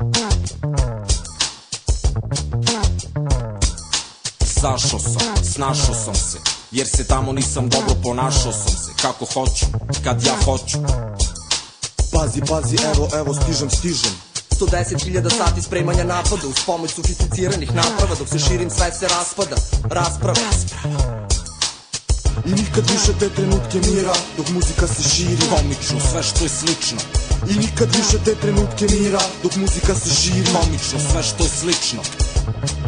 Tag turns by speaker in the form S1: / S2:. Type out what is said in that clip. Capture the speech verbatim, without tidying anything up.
S1: Zašao sam, snašao sam se, jer se tamo nisam dobro ponašao sam se kako hoću, kad ja hoću.
S2: Pazi, pazi, evo, evo, stižem, stižem.
S3: sto deset hiljada sati spremanja napada uz pomoć sofisticiranih naprava. Dok se širim sve se raspada, rasprava.
S2: I nikad više te trenutke mira dok muzika se širi.
S1: Komično, sve što je slično.
S2: I nikad više te trenutke mira dok muzika se širi.
S1: Komično, sve što je slično.